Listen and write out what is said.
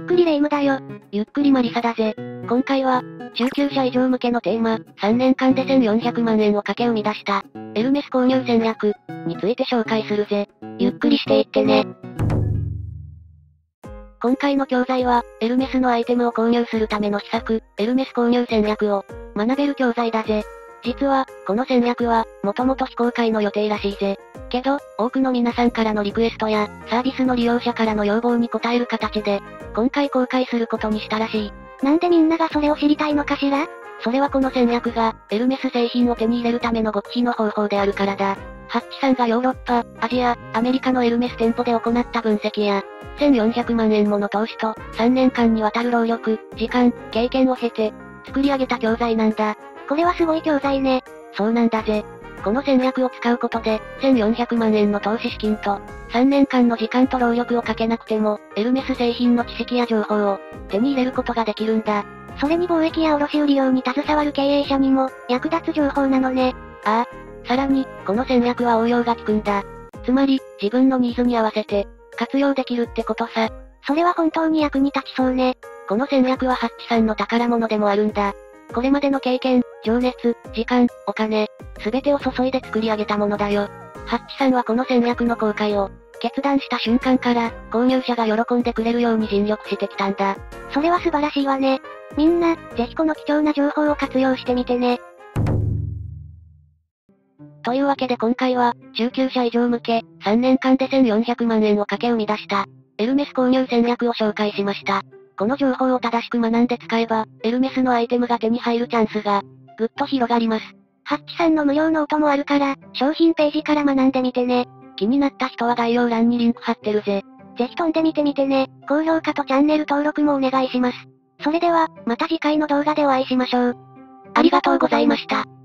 くりレ夢ムだよ。 ゆっくりマリサだぜ。今回は、中級者以上向けのテーマ、3年間で1400万円をかけ生み出した、エルメス購入戦略、について紹介するぜ。ゆっくりしていってね。今回の教材は、エルメスのアイテムを購入するための秘策、エルメス購入戦略を、学べる教材だぜ。実は、この戦略は、もともと非公開の予定らしいぜ。けど、多くの皆さんからのリクエストや、サービスの利用者からの要望に応える形で、今回公開することにしたらしい。 なんでみんながそれを知りたいのかしら？ それはこの戦略が、エルメス製品を手に入れるための極秘の方法であるからだ。ハッチさんがヨーロッパ、アジア、アメリカのエルメス店舗で行った分析や、1400万円もの投資と、3年間にわたる労力、時間、経験を経て、作り上げた教材なんだ。 これはすごい教材ね。 そうなんだぜ。この戦略を使うことで、1400万円の投資資金と、3年間の時間と労力をかけなくても、エルメス製品の知識や情報を手に入れることができるんだ。 それに貿易や卸売業に携わる経営者にも役立つ情報なのね。 ああ。さらに、この戦略は応用が効くんだ。つまり、自分のニーズに合わせて、活用できるってことさ。 それは本当に役に立ちそうね。 この戦略はハッチさんの宝物でもあるんだ。これまでの経験、情熱、時間、お金、すべてを注いで作り上げたものだよ。ハッチさんはこの戦略の公開を、決断した瞬間から、購入者が喜んでくれるように尽力してきたんだ。 それは素晴らしいわね。みんな、ぜひこの貴重な情報を活用してみてね。 というわけで今回は、中級者以上向け、3年間で1400万円をかけ生み出した、エルメス購入戦略を紹介しました。この情報を正しく学んで使えば、エルメスのアイテムが手に入るチャンスが、ぐっと広がります。 ハッチさんの無料ノートもあるから、商品ページから学んでみてね。 気になった人は概要欄にリンク貼ってるぜ。 ぜひ飛んでみてみてね。高評価とチャンネル登録もお願いします。それでは、また次回の動画でお会いしましょう。 ありがとうございました。